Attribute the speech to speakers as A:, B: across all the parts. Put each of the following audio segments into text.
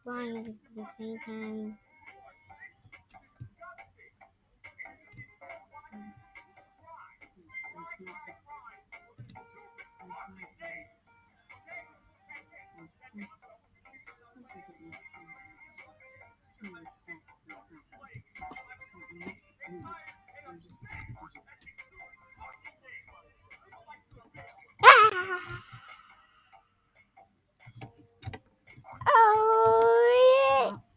A: flying at the same time. Ah! Oh, yeah.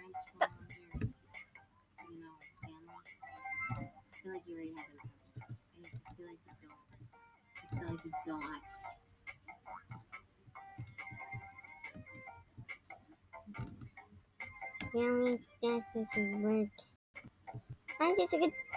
A: Family, that doesn't work. I just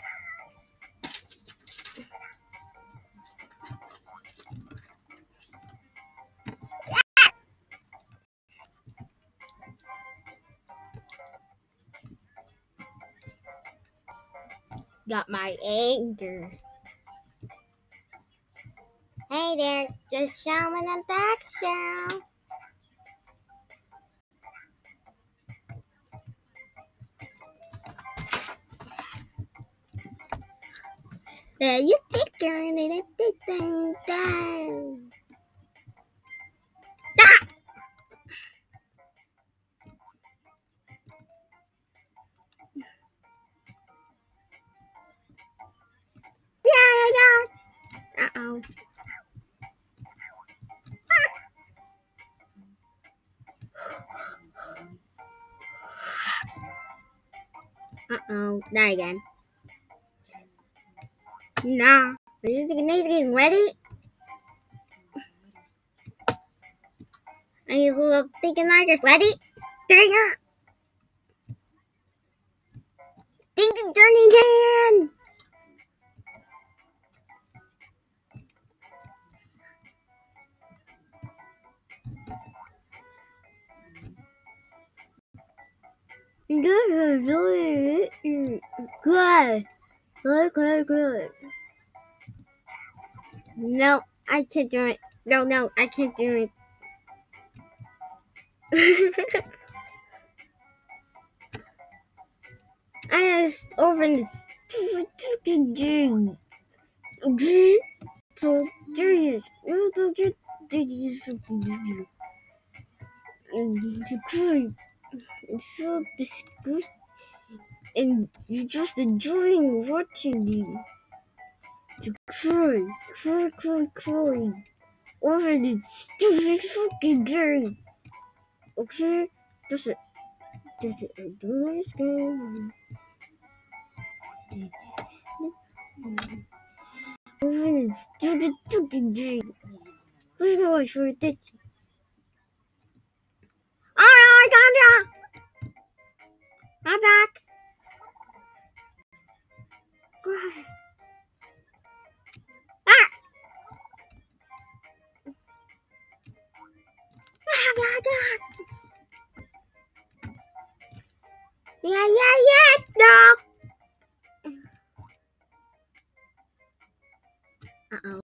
A: got my anger. Hey there, just showing a back show. There you think girl, ding dang. Ah! Yeah. Uh-oh. Uh-oh. Not again. Nah. Are you getting ready? Are you thinking like you're ready? Dang it! Ding ding ding ding! Good. Good. No, I can't do it. No, I can't do it. I just opened this. So serious. It's so disgusting. And you're just enjoying watching you. To cry. Over this stupid fucking game. Okay? Does it do this game? Over this stupid fucking game. Who's going for this? Oh, I got I'm back. Go ahead. Ah! Yeah. No. Uh-oh.